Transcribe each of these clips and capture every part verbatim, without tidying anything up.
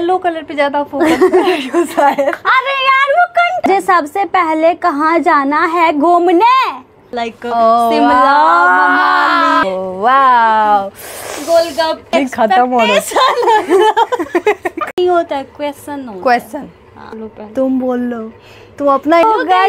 Yellow colour पे ज्यादा focus है। अरे यार वो कंट मुझे सबसे पहले कहाँ जाना है घूमने? लाइक शिमला मनाली। वाव गोलगप्पे खत्म हो नहीं होता है, क्वेश्चन क्वेश्चन हाँ। तुम बोल लो, तुम अपना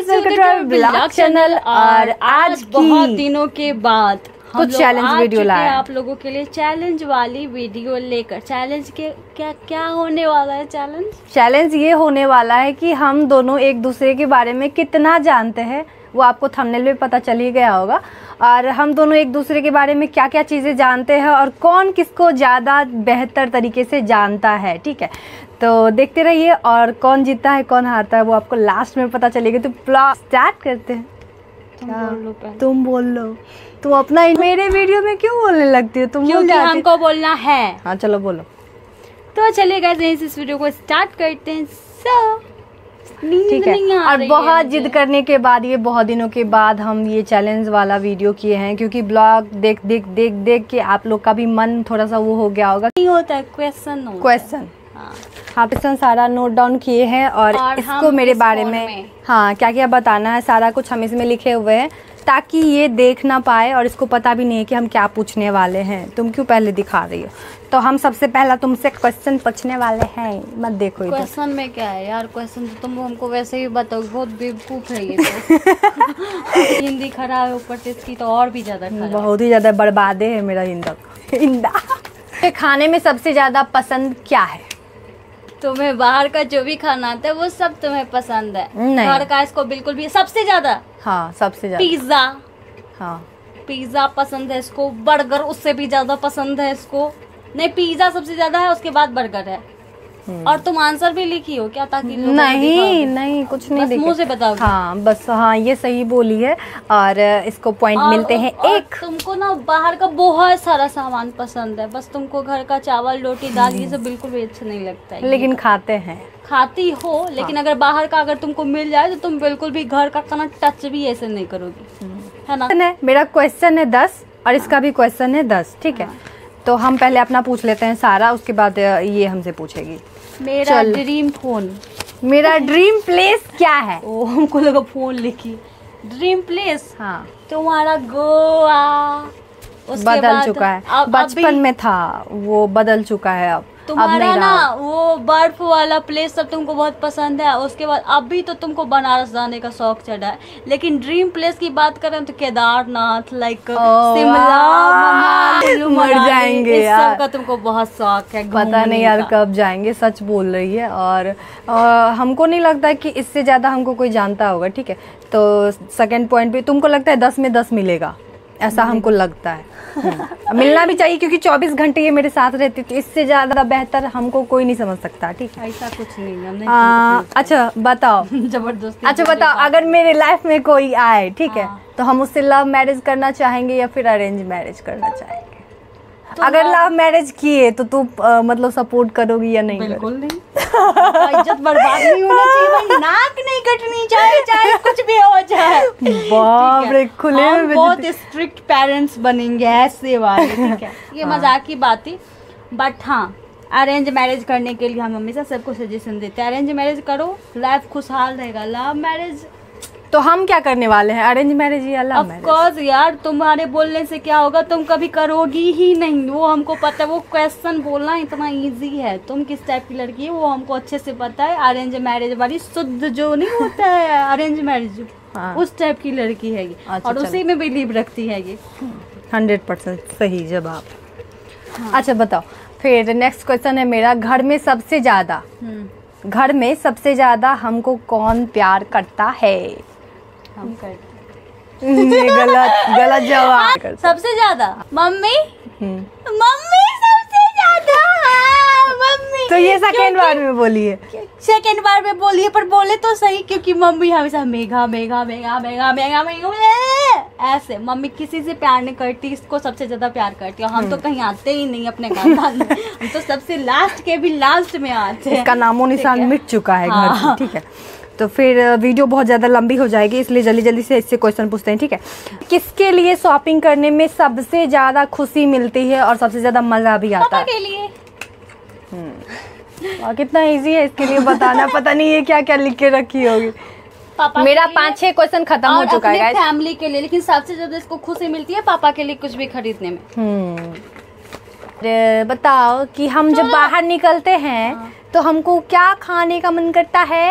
ब्लॉग चैनल। और आज बहुत दिनों के बाद कुछ चैलेंज वीडियो लाया आप लोगों के लिए चैलेंज वाली वीडियो लेकर। चैलेंज के क्या क्या होने वाला है? चैलेंज चैलेंज ये होने वाला है कि हम दोनों एक दूसरे के बारे में कितना जानते हैं, वो आपको थंबनेल में पता चल ही गया होगा। और हम दोनों एक दूसरे के बारे में क्या क्या चीज़ें जानते हैं और कौन किसको ज़्यादा बेहतर तरीके से जानता है। ठीक है, तो देखते रहिए और कौन जीतता है कौन हारता है वो आपको लास्ट में पता चलेगा। तो प्लॉट स्टार्ट करते हैं। तुम बोल लो पहले। तुम बोल लो। तुम अपना मेरे वीडियो में क्यों बोलने लगती हो? तुम क्योंकि हमको बोलना है। हाँ चलो बोलो। तो चलिए गाइस इस वीडियो को स्टार्ट करते हैं। सो ठीक है, और बहुत जिद करने के बाद ये बहुत दिनों के बाद हम ये चैलेंज वाला वीडियो किए हैं, क्योंकि ब्लॉग देख देख देख देख के आप लोग का भी मन थोड़ा सा वो हो गया होगा। नहीं होता है क्वेश्चन क्वेश्चन हाँ क्वेश्चन सारा नोट डाउन किए हैं और, और इसको मेरे बारे में, में हाँ क्या क्या बताना है सारा कुछ हम इसमें लिखे हुए हैं, ताकि ये देख ना पाए और इसको पता भी नहीं है कि हम क्या पूछने वाले हैं। तुम क्यों पहले दिखा रही हो? तो हम सबसे पहला तुमसे क्वेश्चन पूछने वाले हैं। मत देखो इधर। क्वेश्चन में क्या है यार? क्वेश्चन तो तुम हमको वैसे ही बताओ, बहुत बेवकूफ है ये तो। हिंदी खराब है ऊपर से इसकी, तो और भी ज्यादा खराब। बहुत ही ज्यादा बर्बादे है मेरा हिंदी हिंदा। खाने में सबसे ज्यादा पसंद क्या है? तुम्हें बाहर का जो भी खाना आता है वो सब तुम्हें पसंद है? नहीं। घर का इसको बिल्कुल भी। सबसे ज्यादा? हाँ सबसे ज्यादा। पिज्जा। हाँ पिज्जा पसंद है इसको। बर्गर उससे भी ज्यादा पसंद है इसको। नहीं, पिज्जा सबसे ज्यादा है, उसके बाद बर्गर है। और तुम आंसर भी लिखी हो क्या? ताकि नहीं नहीं कुछ नहीं, बस मुंह से बताओ। हाँ बस हाँ ये सही बोली है और इसको पॉइंट मिलते हैं एक। तुमको ना बाहर का बहुत सारा सामान पसंद है, बस तुमको घर का चावल रोटी दाल ये सब बिल्कुल भी अच्छा नहीं लगता है। लेकिन खाते हैं। खाती हो, लेकिन हाँ। अगर बाहर का अगर तुमको मिल जाए तो तुम बिल्कुल भी घर का खाना टच भी ऐसे नहीं करोगी, है ना? मेरा क्वेश्चन है दस और इसका भी क्वेश्चन है दस। ठीक है, तो हम पहले अपना पूछ लेते हैं सारा, उसके बाद ये हमसे पूछेगी। मेरा ड्रीम फोन। मेरा ड्रीम प्लेस क्या है? ओ हमको लगा फोन लिखी। ड्रीम प्लेस हाँ तुम्हारा गोवा। बदल चुका है, बचपन में था वो, बदल चुका है अब। तुम्हारा ना वो बर्फ वाला प्लेस सब तुमको बहुत पसंद है, उसके बाद अभी तो तुमको बनारस जाने का शौक चढ़ा है। लेकिन ड्रीम प्लेस की बात करें तो केदारनाथ, लाइक शिमला मनाली, मर जाएंगे यार। सब का तुमको बहुत शौक है। पता नहीं यार कब जाएंगे, सच बोल रही है। और आ, हमको नहीं लगता कि इससे ज्यादा हमको कोई जानता होगा। ठीक है, तो सेकंड पॉइंट पे तुमको लगता है दस में दस मिलेगा, ऐसा हमको लगता है। मिलना भी चाहिए, क्योंकि चौबीस घंटे ये मेरे साथ रहती, तो इससे ज्यादा बेहतर हमको कोई नहीं समझ सकता। ठीक है, ऐसा कुछ नहीं है। आ, अच्छा बताओ। जबरदस्ती। अच्छा बताओ, अगर मेरे लाइफ में कोई आए, ठीक है, तो हम उससे लव मैरिज करना चाहेंगे या फिर अरेंज मैरिज करना चाहेंगे? तो अगर लव मैरिज किए तो तू मतलब सपोर्ट करोगी या नहीं? बिल्कुल नहीं। इज्जत बर्बाद नहीं होना चाहिए भाई, नाक नहीं कटनी चाहिए, चाहे कुछ भी हो जाए। बाप रे, खुले हम बहुत स्ट्रिक्ट पेरेंट्स बनेंगे ऐसे वाले। ठीक है, ये मजाक की बात थी। बट हाँ, अरेंज मैरिज करने के लिए हम हमेशा सबको सजेशन देते हैं, अरेंज मैरिज करो, लाइफ खुशहाल रहेगा। लव मैरिज तो हम क्या करने वाले हैं, अरेंज मैरिज या लव मैरिज? ऑफ कोर्स यार, तुम्हारे बोलने से क्या होगा, तुम कभी करोगी ही नहीं, वो हमको पता है। वो क्वेश्चन बोलना इतना इजी है। तुम किस टाइप की लड़की है वो हमको अच्छे से पता है। अरेंज मैरिज वाली शुद्ध जो नहीं होता है अरेंज मैरिज, हाँ। उस टाइप की लड़की है ये। अच्छा, और उसी में बिलीव रखती है ये। हंड्रेड परसेंट सही जवाब। हाँ। अच्छा बताओ फिर नेक्स्ट क्वेश्चन है मेरा, घर में सबसे ज्यादा घर में सबसे ज्यादा हमको कौन प्यार करता है? हम करते। ये गलत गलत जवाब। सबसे ज्यादा मम्मी। मम्मी सबसे ज्यादा। हाँ, मम्मी। तो ये सेकंड बार में बोली है। सेकंड बार में बोली है, पर बोले तो सही, क्योंकि मम्मी हमेशा मेघा मेघा मेघा मेघा मेघा मेघा ऐसे। मम्मी किसी से प्यार नहीं करती, इसको सबसे ज्यादा प्यार करती है। हम तो कहीं आते ही नहीं अपने खानदान में, हम तो सबसे लास्ट के भी लास्ट में आते हैं। इसका नामो निशान मिट चुका है घर से। ठीक है, तो फिर वीडियो बहुत ज़्यादा लंबी हो जाएगी, इसलिए जल्दी जल्दी से इससे क्वेश्चन पूछते हैं। ठीक है, किसके लिए शॉपिंग करने में सबसे ज़्यादा खुशी मिलती है और सबसे ज़्यादा मज़ा भी आता है? के लिए। और कितना इजी है इसके लिए बताना, पता नहीं ये क्या क्या लिख के रखी होगी। पापा मेरा पाँच छह क्वेश्चन खत्म हो चुका है गाइस। फैमिली के लिए, लेकिन सबसे ज्यादा इसको खुशी मिलती है पापा के लिए कुछ भी खरीदने में। हम्म बताओ कि हम जब बाहर निकलते हैं हाँ। तो हमको क्या खाने का मन करता है?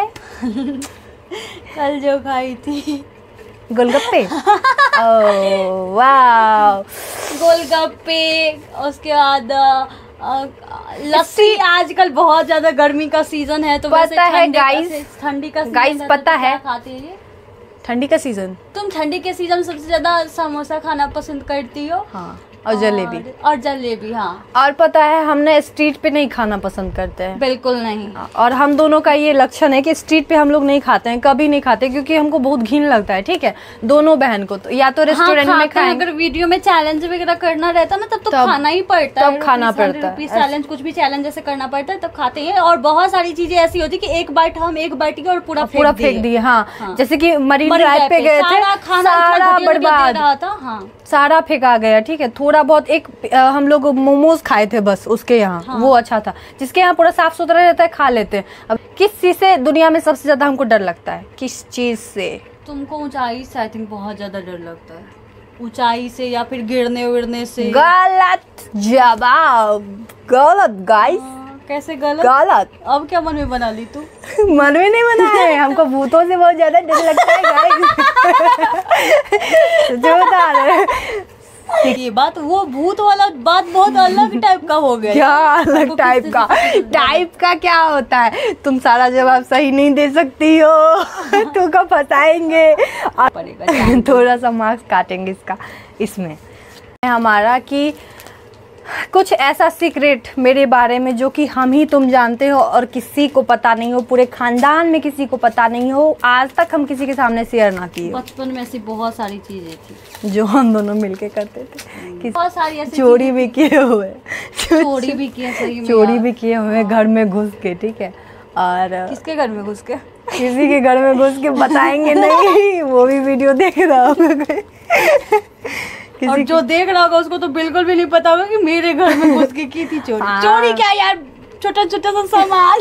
कल जो खाई थी गोलगप्पे। ओह वाह, गोलगप्पे, उसके बाद लस्सी। आजकल बहुत ज्यादा गर्मी का सीजन है तो पता है गाइस, ठंडी का गाइस पता तो है खाते हैं ठंडी का सीजन। तुम ठंडी के सीजन में सबसे ज्यादा समोसा खाना पसंद करती हो? हाँ, और जलेबी। और जलेबी हाँ। और पता है हमने स्ट्रीट पे नहीं खाना पसंद करते हैं, बिल्कुल नहीं। और हम दोनों का ये लक्षण है कि स्ट्रीट पे हम लोग नहीं खाते हैं, कभी नहीं खाते, क्योंकि हमको बहुत घिन लगता है। ठीक है, दोनों बहन को तो या तो रेस्टोरेंट हाँ, में खाएं, अगर वीडियो में चैलेंज वगैरह करना रहता ना तब तो तब, खाना ही पड़ता है, तब खाना पड़ता है चैलेंज, कुछ भी चैलेंज जैसे करना पड़ता है तब खाते हैं। और बहुत सारी चीजें ऐसी होती है कि एक बाइट हम एक बाइट की और पूरा पूरा फेंक दिए। हाँ, जैसे कि मरीन ड्राइव पे गए थे, सारा बर्बाद, सारा फेंका गया। ठीक है, थोड़ा बहुत एक हम लोग मोमोज खाए थे बस उसके यहाँ, हाँ। वो अच्छा था, जिसके यहाँ पूरा साफ सुथरा रहता है, खा लेते हैं। अब किस चीज से दुनिया में सबसे ज्यादा हमको डर लगता है? किस चीज से? तुमको ऊंचाई से आई थिंक बहुत ज्यादा डर लगता है, ऊंचाई से या फिर गिरने उड़ने से। गलत जवाब, गलत गाइस। कैसे गलत? गलत। अब क्या मन में बना ली तू? मन में नहीं बना है, हमको भूतों से बहुत ज्यादा डर लगता है गाइस। जो बता रहे ये बात, वो भूत वाला बात बहुत अलग टाइप का हो गया। क्या अलग टाइप का? टाइप का क्या होता है? तुम सारा जवाब सही नहीं दे सकती हो। तुमको फंसाएंगे और थोड़ा सा मार्क्स काटेंगे इसका इसमें हमारा कि कुछ ऐसा सीक्रेट मेरे बारे में जो कि हम ही तुम जानते हो और किसी को पता नहीं हो, पूरे खानदान में किसी को पता नहीं हो, आज तक हम किसी के सामने शेयर ना किए। बचपन में ऐसी बहुत सारी चीजें थी जो हम दोनों मिलके करते थे। बहुत सारी ऐसी चोरी भी किए हुए, चोरी भी किए, सही में चोरी भी किए हुए घर में घुस के। ठीक है, और किसके घर में घुस के? किसी के घर में घुस के बताएंगे नहीं, वो भी वीडियो देख रहा होगा। और जो देख रहा होगा उसको तो बिल्कुल भी नहीं पता होगा कि मेरे घर में घुस के की थी चोरी। हाँ। चोरी क्या यार, छोटा छोटा सा सामान।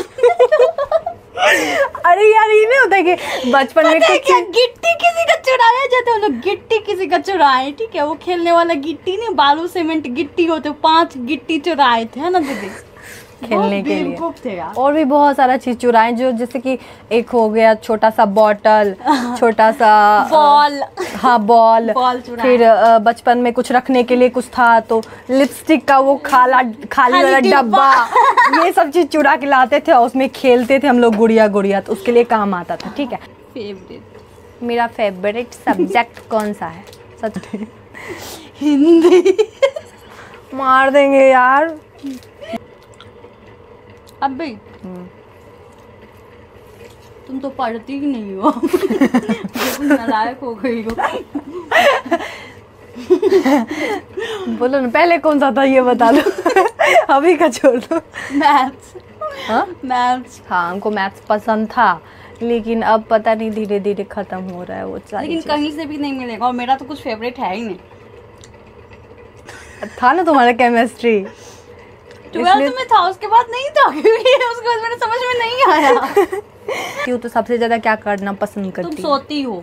अरे यार ये नहीं होता कि बचपन में कुछ गिट्टी किसी का चुराया जाता है, हम लोग गिट्टी किसी का चुराए। ठीक है, वो खेलने वाला गिट्टी नहीं, बालू सीमेंट गिट्टी होते, पांच गिट्टी चुराए थे, है ना दीदी, खेलने के लिए थे यार। और भी बहुत सारा चीज चुराए, जो जैसे कि एक हो गया छोटा सा बॉटल, छोटा सा बॉल, हाँ बॉल, बॉल फिर बचपन में कुछ रखने के लिए कुछ था तो लिपस्टिक का वो खाला खाली वाला डब्बा, ये सब चीज चुरा के लाते थे और उसमें खेलते थे हम लोग गुड़िया गुड़िया, तो उसके लिए काम आता था। ठीक है, फेवरेट मेरा फेवरेट सब्जेक्ट कौन सा है? सच हिंदी। मार देंगे यार अब भी। तुम तो पढ़ती ही नहीं हो। नालायक हो गई हो। बोलो ना, पहले कौन सा था ये बता दो। अभी का छोड़ दो। मैथ्स। हाँ मैथ्स। हाँ, हमको मैथ्स पसंद था, लेकिन अब पता नहीं धीरे धीरे खत्म हो रहा है वो सारी। लेकिन कहीं से भी नहीं मिलेगा, और मेरा तो कुछ फेवरेट है ही नहीं। था ना तुम्हारा केमिस्ट्री, ट्वेल्थ में था, उसके बाद नहीं था, क्योंकि उसके बाद मेरे समझ में नहीं आया। क्यों? तो सबसे ज्यादा क्या करना पसंद करती? तुम सोती हो।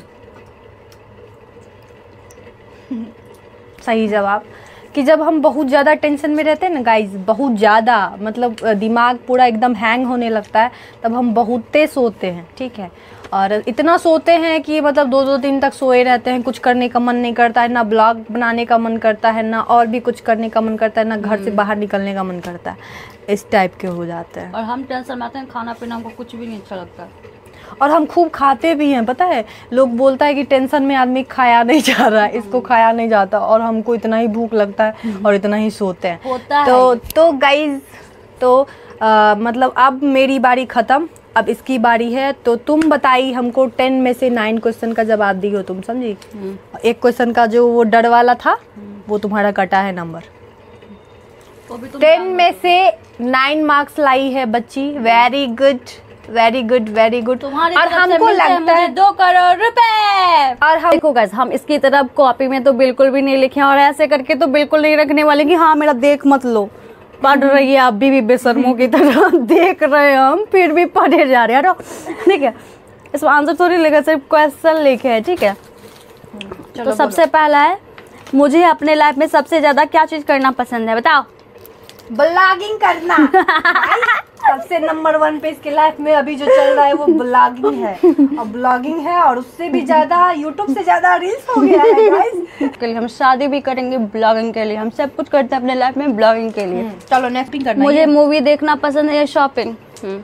सही जवाब। कि जब हम बहुत ज़्यादा टेंशन में रहते हैं ना गाइज, बहुत ज़्यादा, मतलब दिमाग पूरा एकदम हैंग होने लगता है, तब हम बहुत तेज सोते हैं। ठीक है, और इतना सोते हैं कि मतलब दो दो दिन तक सोए रहते हैं, कुछ करने का मन नहीं करता है, ना ब्लॉग बनाने का मन करता है, ना और भी कुछ करने का मन करता है, ना घर से बाहर निकलने का मन करता है, इस टाइप के हो जाते हैं। और हम टेंशन में आते हैं, खाना पीना हमको कुछ भी नहीं अच्छा लगता, और हम खूब खाते भी हैं। पता है, लोग बोलता है कि टेंशन में आदमी खाया नहीं जा रहा है, इसको खाया नहीं जाता, और हमको इतना ही भूख लगता है और इतना ही सोते हैं। होता तो है। तो गाइज, तो आ, मतलब अब मेरी बारी खत्म, अब इसकी बारी है। तो तुम बताई हमको टेन में से नाइन क्वेश्चन का जवाब दी हो तुम, समझी? एक क्वेश्चन का जो वो डर वाला था वो तुम्हारा कटा है नंबर। टेन में से नाइन मार्क्स लाई है बच्ची, very good very good very good. और हमको लगता है दो करोड़ रुपए। और हम देखो गाइस, हम इसकी तरफ कॉपी में तो बिल्कुल भी नहीं लिखे और ऐसे करके तो बिल्कुल नहीं रखने वाले कि हाँ मेरा देख मत लो, पढ़ रही है, अभी भी बेशर्मों की तरह देख रहे हैं हम, फिर भी पढ़े जा रहे हैं। ठीक है, इसमें आंसर थोड़ी लिखा, सिर्फ क्वेश्चन लिखे है। ठीक है, तो सबसे पहला है, मुझे अपने लाइफ में सबसे ज्यादा क्या चीज करना पसंद है, बताओ। ब्लॉगिंग करना। सबसे नंबर वन पे इसके लाइफ में अभी जो चल रहा है वो ब्लॉगिंग है, और ब्लॉगिंग है, और उससे भी ज्यादा यूट्यूब से ज्यादा रील्स हो गया है गाइस। के लिए हम शादी भी करेंगे ब्लॉगिंग के लिए, हम सब कुछ करते हैं अपने लाइफ में ब्लॉगिंग के लिए। चलो नेक्स्ट करना। मुझे मूवी देखना पसंद है या शॉपिंग?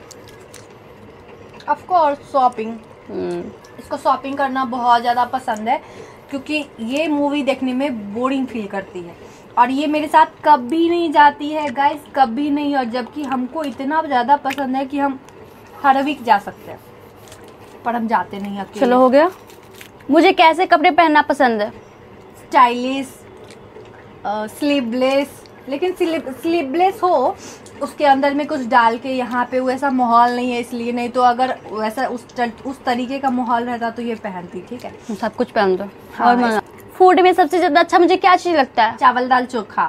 Of course shopping. इसको शॉपिंग करना बहुत ज्यादा पसंद है, क्योंकि ये मूवी देखने में बोरिंग फील करती है, और ये मेरे साथ कभी नहीं जाती है गाइस, कभी नहीं। और जबकि हमको इतना ज़्यादा पसंद है कि हम हर वीक जा सकते हैं, पर हम जाते नहीं अकेले। चलो हो गया। मुझे कैसे कपड़े पहनना पसंद है? स्टाइलिश, स्लीवलेस, लेकिन स्लीवलेस हो, उसके अंदर में कुछ डाल के, यहाँ पे वैसा माहौल नहीं है इसलिए नहीं, तो अगर वैसा उस उस तरीके का माहौल रहता तो ये पहनती। ठीक है, सब कुछ पहन दो। हाँ, और फूड में सबसे ज्यादा अच्छा मुझे क्या चीज लगता है? चावल दाल चोखा।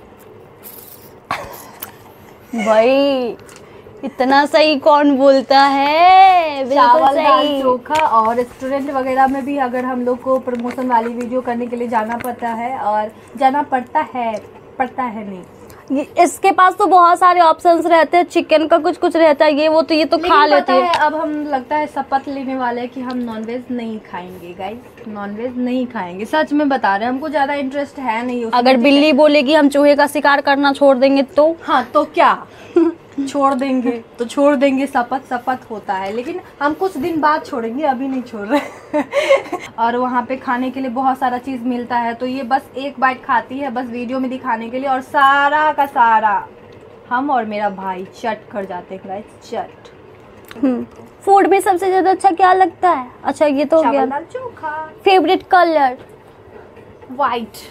भाई इतना सही कौन बोलता है? चावल दाल चोखा। और रेस्टोरेंट वगैरह में भी अगर हम लोग को प्रमोशन वाली वीडियो करने के लिए जाना पड़ता है, और जाना पड़ता है पड़ता है नहीं, इसके पास तो बहुत सारे ऑप्शंस रहते हैं, चिकन का कुछ कुछ रहता है, ये वो तो ये तो खा लेते हैं। अब हम लगता है शपथ लेने वाले हैं कि हम नॉनवेज नहीं खाएंगे गाइस, नॉनवेज नहीं खाएंगे, सच में बता रहे हैं, हमको ज्यादा इंटरेस्ट है नहीं। अगर बिल्ली बोलेगी हम चूहे का शिकार करना छोड़ देंगे तो? हाँ, तो क्या छोड़ देंगे तो छोड़ देंगे, शपथ शपथ होता है, लेकिन हम कुछ दिन बाद छोड़ेंगे, अभी नहीं छोड़ रहे। और वहाँ पे खाने के लिए बहुत सारा चीज़ मिलता है, तो ये बस एक बाइट खाती है, बस वीडियो में दिखाने के लिए, और सारा का सारा हम और मेरा भाई चट कर जाते हैं गाइस, चट। फूड में सबसे ज्यादा अच्छा क्या लगता है? अच्छा ये तो हो गया। दाल चोखा। Favourite colour? वाइट।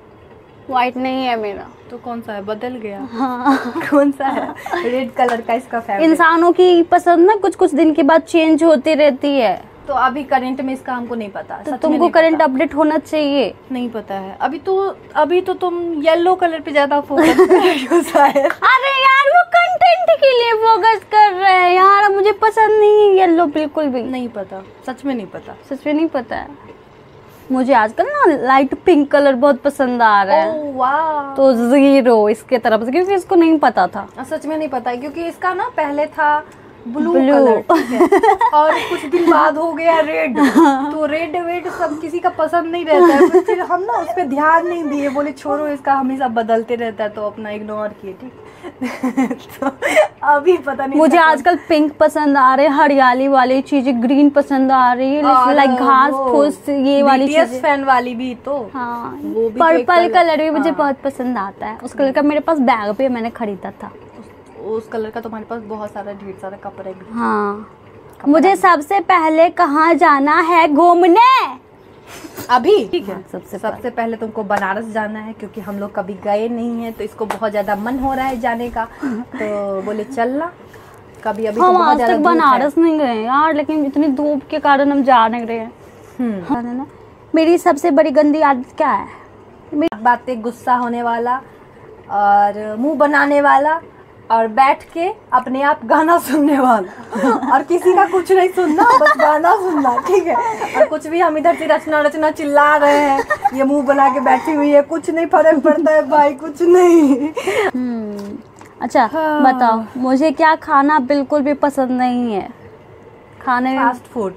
वाइट नहीं है मेरा। तो कौन सा है? बदल गया। हाँ। कौन सा है? रेड कलर का इसका फेवरेट। इंसानों की पसंद ना कुछ कुछ दिन के बाद चेंज होती रहती है, तो अभी करंट में इसका हमको नहीं पता। तो तुमको करंट अपडेट होना चाहिए। नहीं पता है अभी तो। अभी तो तुम येलो कलर पे ज्यादा फोकस कर रही हो शायद। अरे यार वो कंटेंट के लिए फोकस कर रहे हैं यार, मुझे पसंद नहीं है येलो बिल्कुल भी। नहीं पता, सच में नहीं पता, सच में नहीं पता है। मुझे आजकल ना लाइट पिंक कलर बहुत पसंद आ रहा है। ओह वाह। तो जीरो इसके तरफ से, क्योंकि इसको नहीं पता था। सच में नहीं पता है, क्योंकि इसका ना पहले था ब्लू Blue. कलर, ठीक है? और कुछ दिन बाद हो गया रेड। तो रेड वेड सब किसी का पसंद नहीं रहता है, फिर हम ना उस पर ध्यान नहीं दिए, बोले छोड़ो इसका हमेशा बदलते रहता है, तो अपना इग्नोर किए। ठीक। तो अभी पता नहीं। मुझे आजकल पिंक पसंद आ रहे हैं, हरियाली वाली चीजें, ग्रीन पसंद आ रही है, लाइक घास फूस ये वाली चीजें। फैन वाली भी तो। हाँ, वो भी पर्पल कलर भी मुझे हाँ। बहुत पसंद आता है। उस कलर का मेरे पास बैग भी मैंने खरीदा था। उस कलर का तुम्हारे पास बहुत सारा ढेर सारा कपड़े भी। हाँ। मुझे सबसे पहले कहाँ जाना है घूमने? अभी ठीक है। सबसे सबसे पहले तुमको बनारस जाना है, क्योंकि हम लोग कभी गए नहीं है, तो इसको बहुत ज्यादा मन हो रहा है जाने का, तो बोले चलना कभी। अभी हम तो आज तक बनारस नहीं गए यार, लेकिन इतनी धूप के कारण हम जा नहीं रहे हैं। मेरी सबसे बड़ी गंदी आदत क्या है? मेरी बातें गुस्सा होने वाला, और मुंह बनाने वाला, और बैठ के अपने आप गाना सुनने वाला, और किसी का कुछ नहीं सुनना, बस गाना सुनना। ठीक है, और कुछ भी हम इधर से रचना रचना चिल्ला रहे हैं, ये मुंह बना के बैठी हुई है, कुछ नहीं फर्क पड़ता है भाई, कुछ नहीं। अच्छा हाँ। बताओ, मुझे क्या खाना बिल्कुल भी पसंद नहीं है? खाने में फास्ट फूड।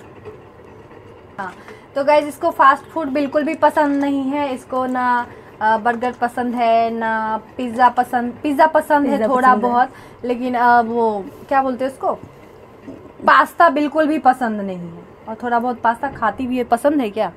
हाँ, तो गाइस इसको फास्ट फूड बिल्कुल भी पसंद नहीं है। इसको ना बर्गर पसंद है, ना पिज्ज़ा पसंद। पिज्ज़ा पसंद है थोड़ा बहुत, लेकिन आ, वो क्या बोलते हैं उसको, पास्ता बिल्कुल भी पसंद नहीं है। और थोड़ा बहुत पास्ता खाती भी है। पसंद है क्या?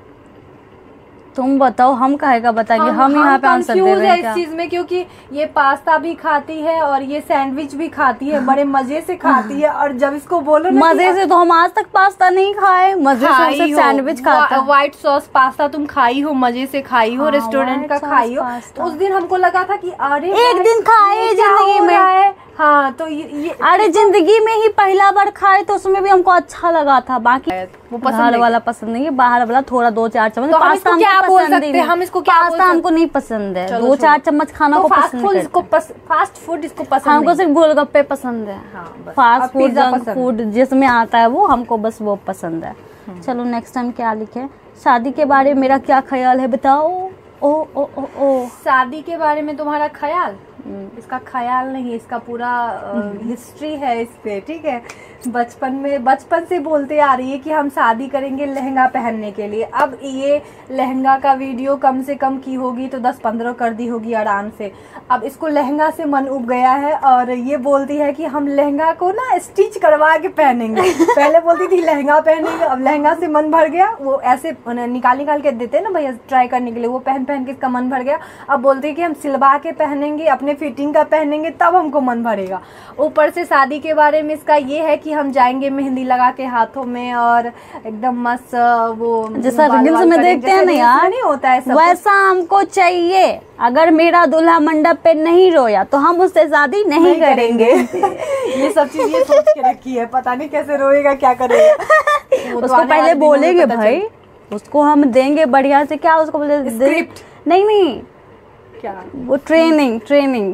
तुम बताओ, हम काहेगा बताएंगे? हम, हम यहाँ पे आंसर दे रहे हैं इस चीज में, क्योंकि ये पास्ता भी खाती है और ये सैंडविच भी खाती है, बड़े मजे से खाती है। और जब इसको बोलो ना मजे से, तो हम आज तक पास्ता नहीं खाए, मजे से सैंडविच खाते हैं। व्हाइट सॉस पास्ता तुम खाई हो, मजे से खाई हो, रेस्टोरेंट का खाई हो। तो उस दिन हमको लगा था कि अरे एक दिन खाए जिंदगी में। हाँ, तो ये अरे जिंदगी में ही पहला बार खाए, तो उसमें भी हमको अच्छा लगा था। बाकी वो पसंद घर है वाला पसंद नहीं है, बाहर वाला थोड़ा दो चार चम्मच। तो हम पास्ता इसको क्या हमको बोल पसंद ही सकते हैं? नहीं। हम इसको क्या बोल पास्ता हमको नहीं पसंद है, चलो दो छोड़ो। चार चम्मच खाना तो को फास्ट पसंद फूड नहीं इसको करते। पस, फास्ट फूड इसको पसंद हमको नहीं। सिर्फ गोलगप्पे पसंद है। हाँ, बस। फास्ट अब फूड, पिज्जा जंक पसंद। फूड जिसमें आता है वो हमको बस वो पसंद है। चलो नेक्स्ट टाइम क्या लिखे? शादी के बारे में मेरा क्या ख्याल है बताओ। ओ ओ ओ ओ शादी के बारे में तुम्हारा ख्याल? इसका ख्याल नहीं, इसका पूरा हिस्ट्री है इस पे, ठीक है। बचपन में बचपन से बोलते आ रही है कि हम शादी करेंगे लहंगा पहनने के लिए। अब ये लहंगा का वीडियो कम से कम की होगी तो दस पंद्रह कर दी होगी आराम से। अब इसको लहंगा से मन उब गया है और ये बोलती है कि हम लहंगा को ना स्टिच करवा के पहनेंगे। पहले बोलती थी लहंगा पहनेंगे, अब लहंगा से मन भर गया। वो ऐसे निकाल निकाल के देते ना भैया ट्राई करने के लिए, वो पहन पहन के इसका मन भर गया। अब बोलती है कि हम सिलवा के पहनेंगे, अपने फिटिंग का पहनेंगे, तब हमको मन भरेगा। ऊपर से शादी के बारे में इसका ये है कि हम जाएंगे मेहंदी लगा के हाथों में और एकदम मस्त वो जैसा बाल रील्स वाल में करेंगे, देखते हैं जैसे ना रील्स यार, में नहीं होता है सब वैसा हमको चाहिए। अगर मेरा दूल्हा मंडप पे नहीं रोया तो हम उससे शादी नहीं, नहीं करेंगे। ये सब चीज ये सोच के रखी है, पता नहीं कैसे रोएगा क्या करेगा। वो तो उसको आने पहले वाले दिनों में बोलेंगे पता भाई, उसको हम देंगे बढ़िया से, क्या उसको बोले, स्क्रिप्ट। नहीं नहीं चल- क्या वो ट्रेनिंग ट्रेनिंग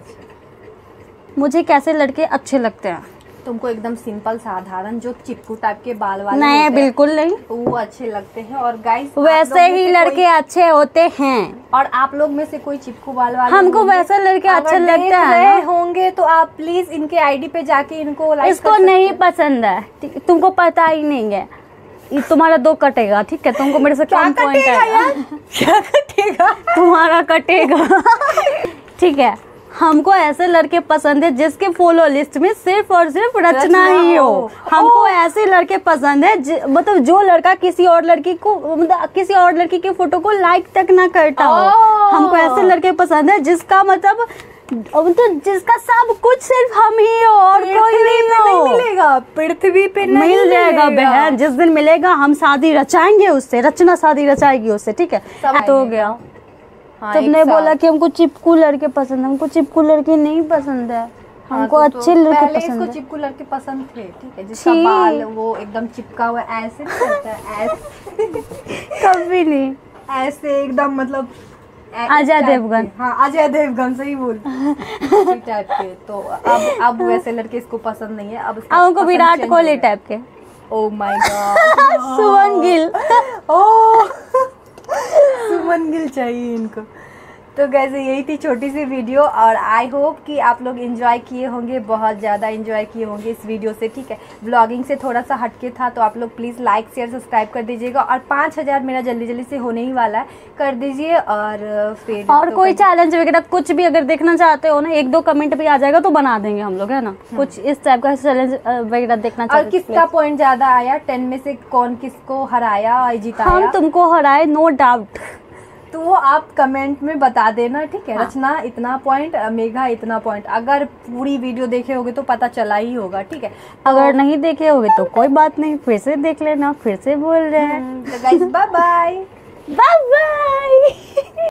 अच्छा। मुझे कैसे लड़के अच्छे लगते हैं? तुमको एकदम सिंपल साधारण जो चिपकू टाइप के बाल वाले नहीं होते हैं, बिल्कुल नहीं, वो अच्छे लगते हैं। और गाइस वैसे ही लड़के अच्छे होते हैं। और आप लोग में से कोई चिपकू बाल वाले हमको होंगे, वैसे लड़के अगर अच्छे लगते देख हैं रहे ना। होंगे तो आप प्लीज इनके आईडी पे जाके इनको लाइक इसको नहीं पसंद है, ठीक- तुमको पता ही नहीं है। ये तुम्हारा दो कटेगा, ठीक है, तुमको मेरे से क्या कम पॉइंट कटेगा है। यार? क्या कटेगा? तुम्हारा कटेगा। ठीक है, हमको ऐसे लड़के पसंद है जिसके फॉलो लिस्ट में सिर्फ और सिर्फ रचना रचना ही हो। हो। हमको ऐसे लड़के पसंद है जि- मतलब जो लड़का किसी और लड़की को मतलब किसी और लड़की के फोटो को लाइक तक ना करता हो। ओह। हमको ऐसे लड़के पसंद है जिसका मतलब तो जिसका सब कुछ सिर्फ हम ही हो और कोई पृथ्वी नहीं पे हो। नहीं मिलेगा, पृथ्वी पे नहीं मिल जाएगा मिलेगा। बहन, जिस दिन मिलेगा हम शादी रचाएंगे उससे, रचना शादी रचाएगी उससे, ठीक है। सब तो हो आएंगे। गया। हाँ, तुमने एक साथ। बोला कि हमको चिपकू लड़के पसंद है, हमको चिपकू लड़के नहीं पसंद है, हाँ, हमको तो- अच्छे तो लड़के पहले पसंद इसको है। चिपकू लड़के पसंद थे, ठीक है, जिसका छी। बाल वो एकदम चिपका हुआ ऐसे नहीं रहता है, ऐसे कभी नहीं। ऐसे एकदम मतलब ऐ- अजय इस टाइप देवगन। के। हाँ अजय देवगन, सही बोल। इसी टाइप के। तो अब अब वैसे लड़के इसको पसंद नहीं है। अब इसका हमको पसंद विराट change हो कोहली गया। टाइप के, oh my god. Suman Gill. Oh Suman Gill चाहिए इनको। तो गैस यही थी छोटी सी वीडियो और आई होप कि आप लोग एंजॉय किए होंगे, बहुत ज़्यादा एंजॉय किए होंगे इस वीडियो से, ठीक है। व्लॉगिंग से थोड़ा सा हटके था तो आप लोग प्लीज़ लाइक शेयर सब्सक्राइब कर दीजिएगा और पाँच हज़ार मेरा जल्दी जल्दी से होने ही वाला है, कर दीजिए। और फिर और तो कोई कर- चैलेंज वगैरह कुछ भी अगर देखना चाहते हो ना, एक दो कमेंट भी आ जाएगा तो बना देंगे हम लोग, है ना। कुछ इस टाइप का चैलेंज वगैरह देखना और चाहते किसका पॉइंट ज़्यादा आया, टेन में से कौन किसको हराया और जिताया, हम तुमको हराए, नो डाउट। तो वो आप कमेंट में बता देना, ठीक है। हाँ। रचना इतना पॉइंट, मेघा इतना पॉइंट, अगर पूरी वीडियो देखे होगे तो पता चला ही होगा, ठीक है। तो, अगर नहीं देखे होगे तो कोई बात नहीं, फिर से देख लेना, फिर से बोल रहे हैं। तो guys bye bye. Bye bye.